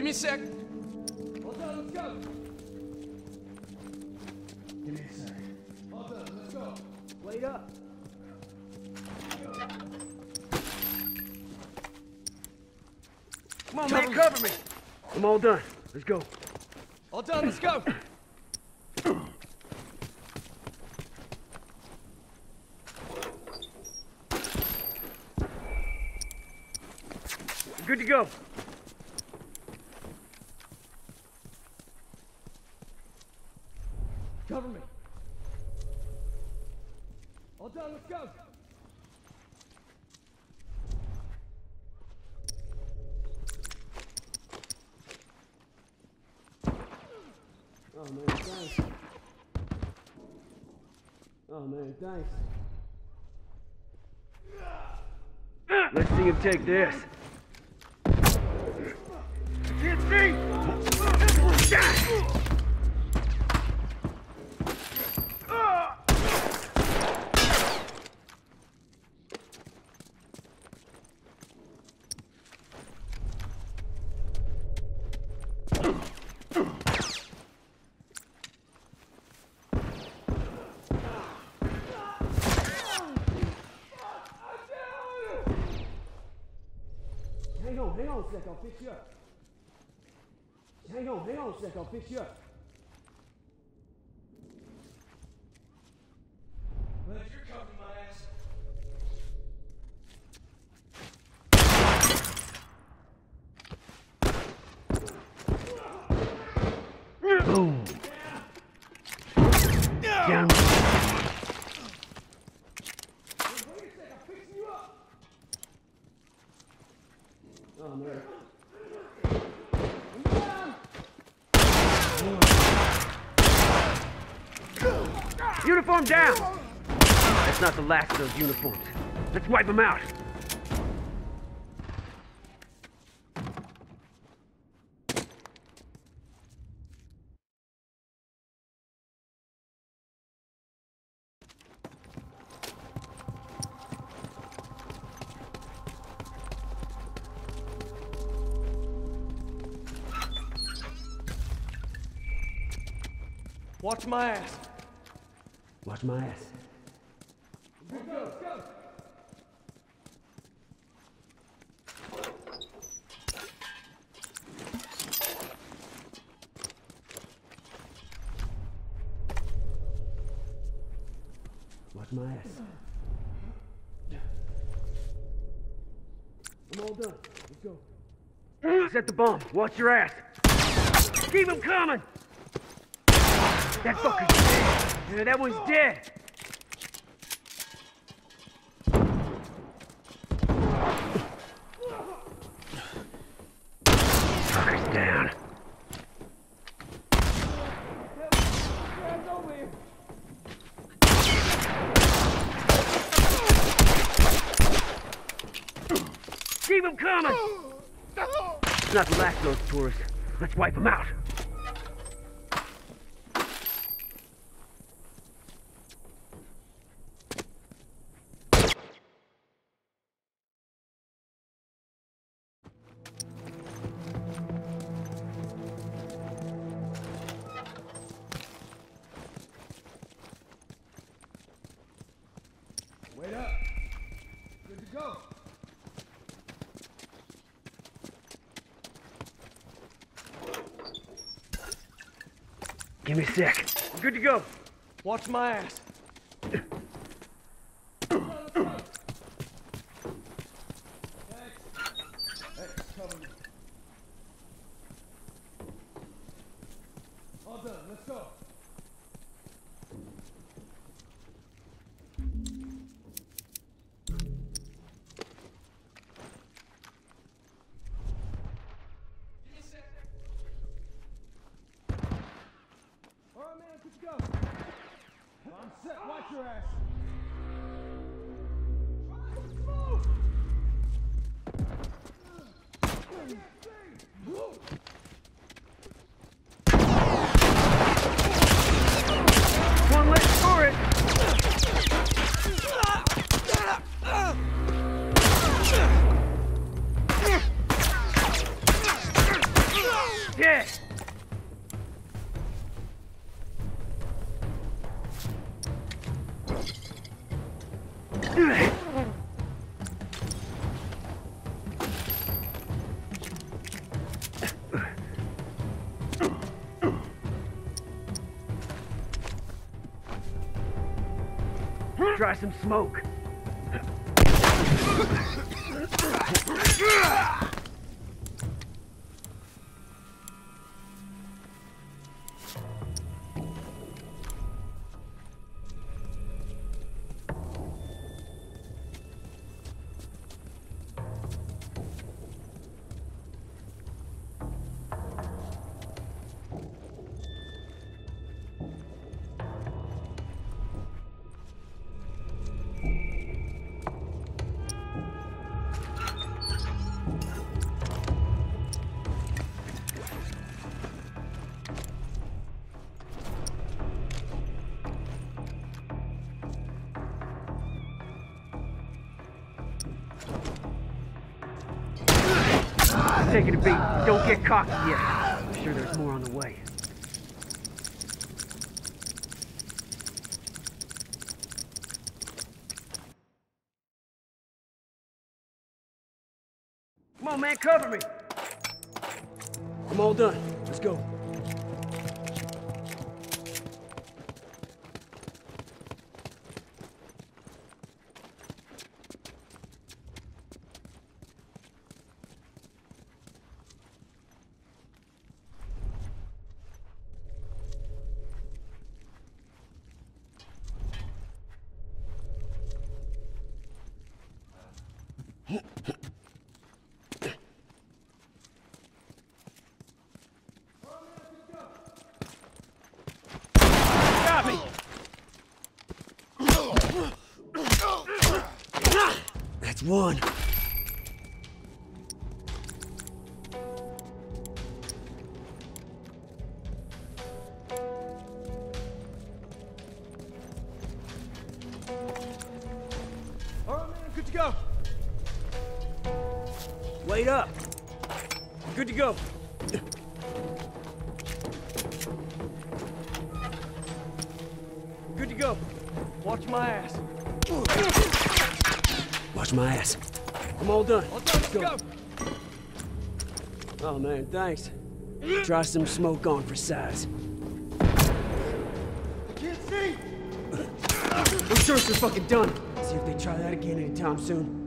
Give me a sec. All done, let's go. Give me a sec. All done, let's go. Wait up. Come on, man, cover me. I'm all done. Let's go. All done, let's go. Good to go. Cover me. All done, let's go. Oh man, thanks. Oh man, thanks. Let's see him take this. Hit me! Hang on a sec, I'll fix you up. Hang on a sec, I'll fix you up. Well, if you're covering my ass. Boom. Down. Wait a sec, I'm fixing you up. Oh man. Uniform down! That's not the last of those uniforms. Let's wipe them out. Watch my ass. Watch my ass. Let's go, let's go. Watch my ass. I'm all done. Let's go. Set the bomb. Watch your ass. Keep him coming! That fucker's dead. Yeah, that one's dead. Fucker's down. Keep him coming! It's not the last of those tourists. Let's wipe them out. Wait up. Good to go. Give me a sec. Good to go. Watch my ass. All done, let's go. All right, man, good to go. I'm set. Watch your ass. One less for it. Try some smoke. Taking a beat. Don't get cocky yet. I'm sure there's more on the way. Come on, man, cover me. I'm all done. Let's go. Got me! That's one. All right, man, good to go. Wait up. Good to go. Good to go. Watch my ass. Watch my ass. I'm all done. All done, let's go. Oh man, thanks. Try some smoke on for size. Can't see. I'm sure it's fucking done. See if they try that again anytime soon.